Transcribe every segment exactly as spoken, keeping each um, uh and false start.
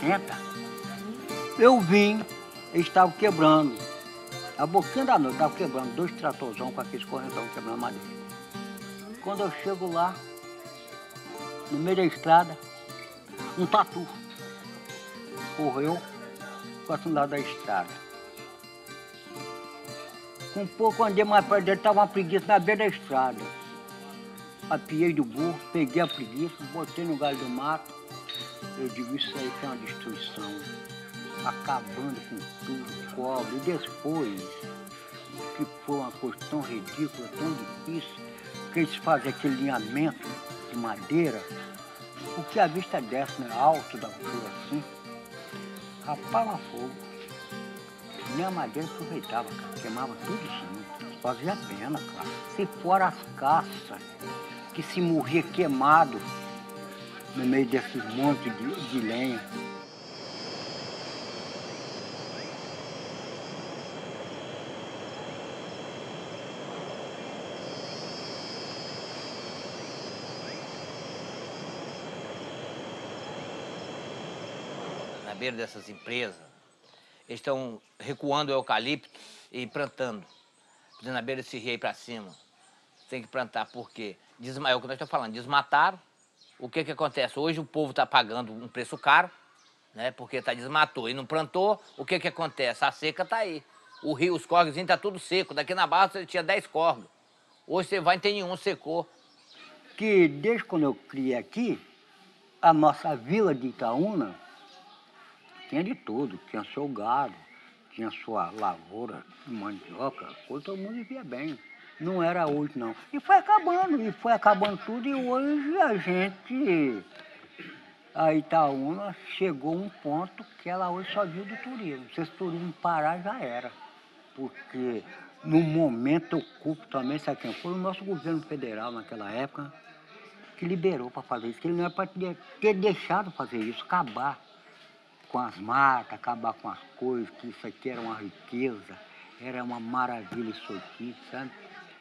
cinzenta, eu vim, eles estavam quebrando. A boquinha da noite, estavam quebrando, dois tratorzão com aqueles correntão quebrando madeira. Quando eu chego lá, no meio da estrada, um tatu correu para o lado da estrada. Com um pouco andei mais perto dele, estava uma preguiça na beira da estrada. Apiei do burro, peguei a preguiça, botei no galho do mato. Eu digo, isso aí foi uma destruição, acabando com tudo, cobre. E depois, que foi uma coisa tão ridícula, tão difícil, que eles fazem aquele alinhamento de madeira, porque a vista desce, né, alto da altura assim, rapava fogo. Nem a madeira aproveitava, cara, queimava tudo junto, fazia pena, cara. Se fora as caças, que se morria queimado no meio desses montes de, de lenha. Na beira dessas empresas, eles estão recuando o eucalipto e plantando. Na beira desse rio aí para cima. Tem que plantar, porque Desma... é o que nós estamos falando, desmataram. O que que acontece? Hoje o povo está pagando um preço caro, né? Porque tá desmatou e não plantou. O que que acontece? A seca está aí. O rio, os córregos estão tudo seco. Daqui na Barra você tinha dez córregos. Hoje você vai e não tem nenhum, secou. Que desde quando eu criei aqui, a nossa vila de Itaúna tinha de tudo. Tinha seu gado, tinha sua lavoura de mandioca, coisa, todo mundo vivia bem. Não era hoje, não. E foi acabando, e foi acabando tudo, e hoje a gente, a Itaúna, chegou a um ponto que ela hoje só vive do turismo. Se esse turismo parar, já era. Porque, no momento, eu culpo também, sabe quem foi? O nosso governo federal, naquela época, que liberou para fazer isso, que ele não era para ter deixado fazer isso, acabar com as matas, acabar com as coisas, que isso aqui era uma riqueza, era uma maravilha isso aqui, sabe?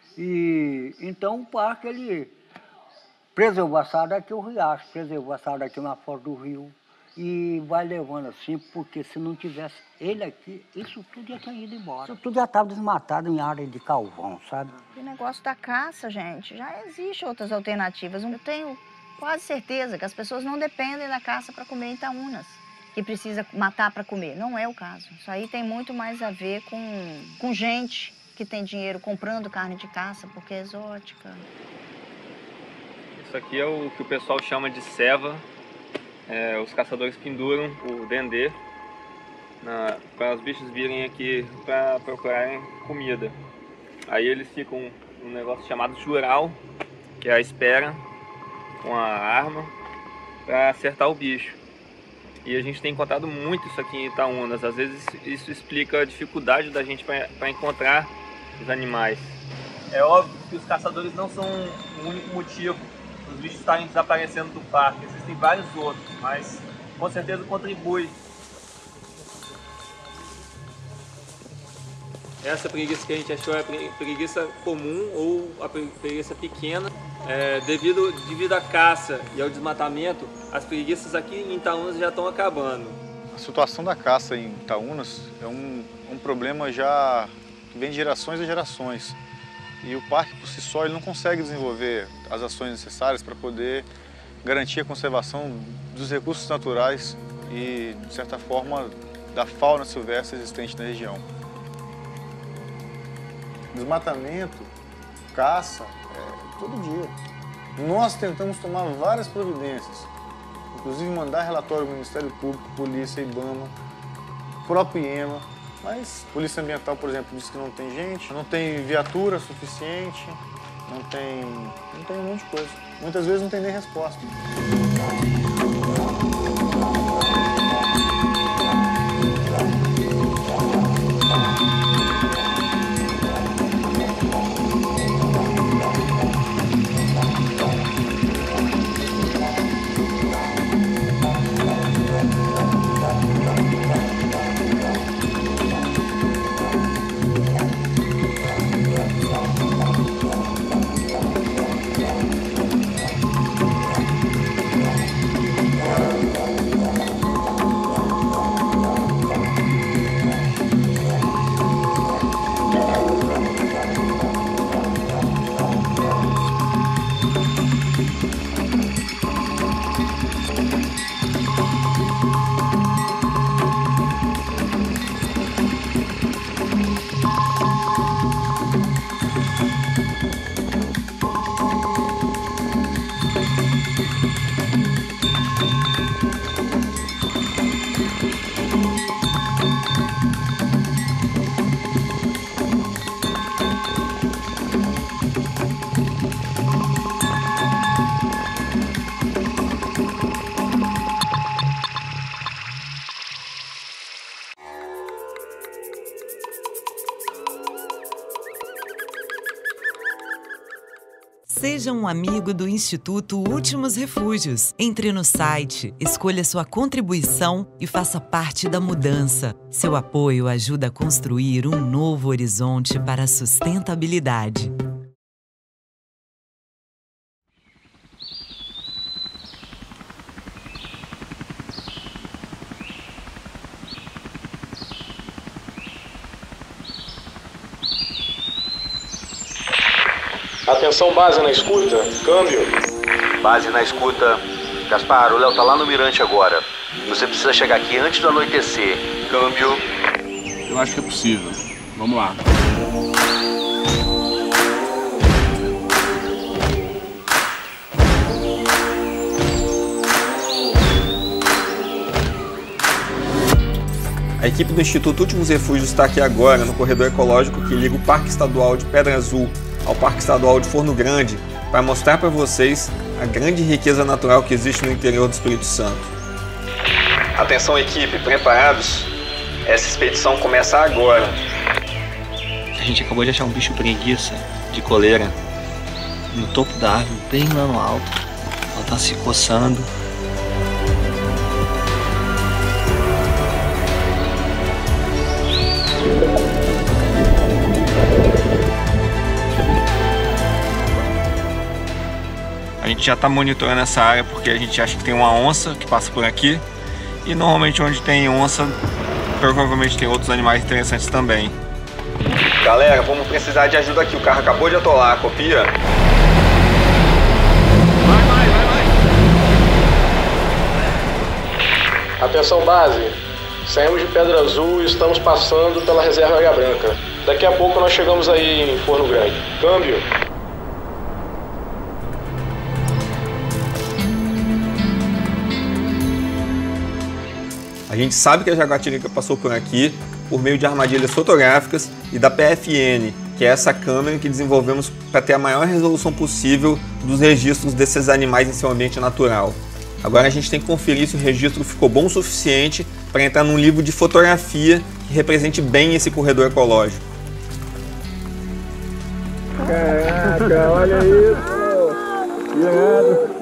E então o parque, ele preservou a sala daqui o riacho, preservou a sala daqui na foz do rio e vai levando assim, porque se não tivesse ele aqui, isso tudo já tinha ido embora. Isso tudo já estava desmatado em área de carvão, sabe? O negócio da caça, gente, já existe outras alternativas. Eu tenho quase certeza que as pessoas não dependem da caça para comer em Itaúnas, que precisa matar para comer. Não é o caso. Isso aí tem muito mais a ver com, com gente que tem dinheiro comprando carne de caça porque é exótica. Isso aqui é o que o pessoal chama de ceva. É, os caçadores penduram o dendê para os bichos virem aqui para procurarem comida. Aí eles ficam num negócio chamado jural, que é a espera com a arma para acertar o bicho. E a gente tem encontrado muito isso aqui em Itaúnas. Às vezes isso explica a dificuldade da gente para encontrar os animais. É óbvio que os caçadores não são o único motivo dos bichos estarem desaparecendo do parque. Existem vários outros, mas com certeza contribui. Essa preguiça que a gente achou é a preguiça comum ou a preguiça pequena. É, devido, devido à caça e ao desmatamento, as preguiças aqui em Itaúnas já estão acabando. A situação da caça em Itaúnas é um, um problema já que vem de gerações e gerações. E o parque, por si só, ele não consegue desenvolver as ações necessárias para poder garantir a conservação dos recursos naturais e, de certa forma, da fauna silvestre existente na região. Desmatamento, caça, é, todo dia. Nós tentamos tomar várias providências, inclusive mandar relatório ao Ministério Público, Polícia, IBAMA, próprio IEMA, mas Polícia Ambiental, por exemplo, diz que não tem gente, não tem viatura suficiente, não tem, não tem um monte de coisa. Muitas vezes não tem nem resposta. Seja um amigo do Instituto Últimos Refúgios. Entre no site, escolha sua contribuição e faça parte da mudança. Seu apoio ajuda a construir um novo horizonte para a sustentabilidade. Atenção, base na escuta. Câmbio. Base na escuta. Gaspar, o Léo tá lá no Mirante agora. Você precisa chegar aqui antes do anoitecer. Câmbio. Eu acho que é possível. Vamos lá. A equipe do Instituto Últimos Refúgios está aqui agora no corredor ecológico que liga o Parque Estadual de Pedra Azul ao Parque Estadual de Forno Grande para mostrar para vocês a grande riqueza natural que existe no interior do Espírito Santo. Atenção, equipe, preparados? Essa expedição começa agora. A gente acabou de achar um bicho preguiça de coleira no topo da árvore, bem lá no alto. Ela está se coçando. A gente já está monitorando essa área porque a gente acha que tem uma onça que passa por aqui. E normalmente onde tem onça, provavelmente tem outros animais interessantes também. Galera, vamos precisar de ajuda aqui. O carro acabou de atolar, copia. Vai, vai, vai, vai. Atenção, base. Saímos de Pedra Azul e estamos passando pela reserva Águia Branca. Daqui a pouco nós chegamos aí em Forno Grande. Câmbio. A gente sabe que a jaguatirica passou por aqui por meio de armadilhas fotográficas e da P F N, que é essa câmera que desenvolvemos para ter a maior resolução possível dos registros desses animais em seu ambiente natural. Agora a gente tem que conferir se o registro ficou bom o suficiente para entrar num livro de fotografia que represente bem esse corredor ecológico. Caraca, olha isso! Irado!